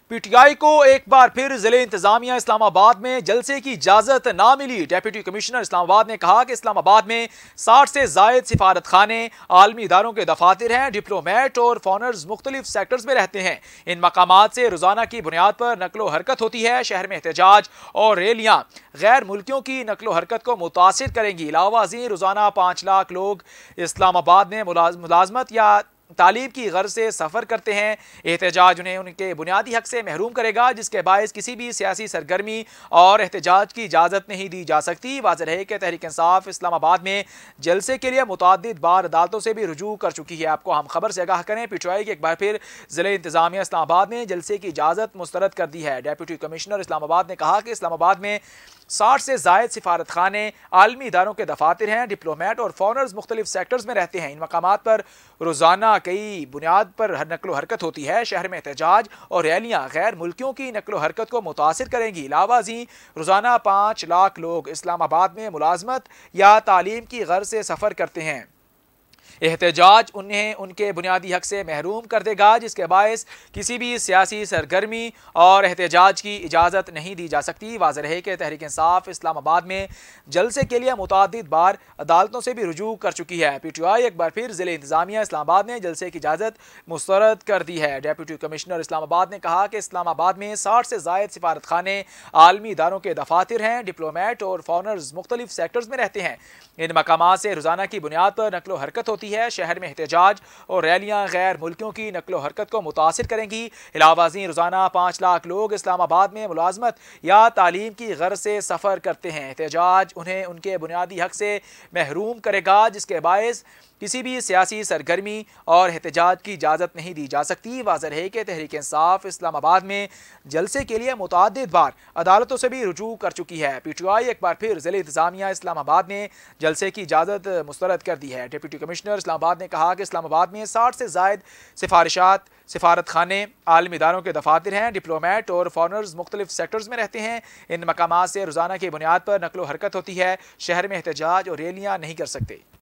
P T I को एक बार फिर जिले इंतजामिया इस्लामाबाद में जलसे की इजाजत ना मिली। डेप्यूटी कमिश्नर इस्लामाबाद ने कहा कि इस्लामाबाद में 60 से जायद सिफारत खाने, आलमी इदारों के दफातर हैं, डिप्लोमेट और फॉनर्स मुख्तलिफ सेक्टर्स में रहते हैं। इन मकामात से रोजाना की बुनियाद पर नकलो हरकत होती है। शहर में एहतजाज और रैलियां गैर मुल्कियों की नकलो हरकत को मुतासिर करेंगी। इलावा अज़ीं रोजाना 5 लाख लोग इस्लामाबाद में मुलाजमत या तालीम की गर्ज से सफ़र करते हैं। एहतजाज उन्हें उनके बुनियादी हक से महरूम करेगा, जिसके बायस किसी भी सियासी सरगर्मी और एहतजाज की इजाज़त नहीं दी जा सकती। वाज़ेह रहे कि तहरीक इंसाफ इस्लामाबाद में जलसे के लिए मुतअद्दिद बार अदालतों से भी रुजू कर चुकी है। आपको हम खबर से आगाह करें, पी टी आई की एक बार फिर ज़िले इंतजामिया इस्लामाबाद ने जलसे की इजाज़त मुस्तरद कर दी है। डेप्यूटी कमिश्नर इस्लामाबाद ने कहा कि इस्लामाबाद में 60 से जायद सिफारत खाने, आलमी इदारों के दफातर हैं, डिप्लोमेट और फॉनर्स मुख्तलिफ सेक्टर्स में रहते हैं। इन मकामात पर रोजाना कई बुनियाद पर नकलो हरकत होती है। शहर में एहतजाज और रैलियां गैर मुल्कियों की नकलो हरकत को मुतासिर करेंगी। इलावा अज़ीं रोजाना 5 लाख लोग इस्लामाबाद में मुलाजमत या तालीम की गर्ज से सफ़र करते हैं। एहतजाज उन्हें उनके बुनियादी हक से महरूम कर देगा, जिसके बायस किसी भी सियासी सरगर्मी और एहतजाज की इजाज़त नहीं दी जा सकती। वाज़ेह रहे कि तहरीक इंसाफ इस्लामाबाद में जलसे के लिए मुतअद्दिद बार अदालतों से भी रुजू कर चुकी है। पी टी आई एक बार फिर ज़िले इंतजामिया इस्लामाबाद ने जलसे की इजाज़त मुस्तरद कर दी है। डेप्यूटी कमिश्नर इस्लामाबाद ने कहा कि इस्लामाबाद में 60 से जायद सिफारत खाने, आलमी इदारों के दफातर हैं, डिप्लोमेट और फॉनर्स मुख्तलिफ सेक्टर्स में रहते हैं। इन मकामात से रोजाना की बुनियाद पर नकलो हरकत होती है। शहर में एहतजाज और रैलियां गैर मुल्कियों की नकलो हरकत को मुतासिर करेंगी। इलावा अज़ीं रोजाना 5 लाख लोग इस्लामाबाद में मुलाजमत या तालीम की गर्ज से सफ़र करते हैं। एहतजाज उन्हें उनके बुनियादी हक से महरूम करेगा, जिसके बायस किसी भी सियासी सरगर्मी और एहतजाज की इजाज़त नहीं दी जा सकती। वाज़ेह रहे कि तहरीक इंसाफ इस्लामाबाद में जलसे के लिए मुतअद्दिद बार अदालतों से भी रुजू कर चुकी है। पी टी आई एक बार फिर ज़िले इंतजामिया इस्लामाबाद ने जलसे की इजाज़त मुस्तरद कर दी है। डिप्टी कमिश्नर इस्लामाबाद ने कहा कि इस्लामाबाद में 60 से जायद सिफारिशात, सिफारत खाने, आलमी इदारों के दफातर हैं, डिप्लोमेट और फॉनर्स मुख्तलिफ सेक्टर्स में रहते हैं। इन मकामात से रोजाना की बुनियाद पर नकलो हरकत होती है। शहर में एहतजाज और रैलियां नहीं कर सकते।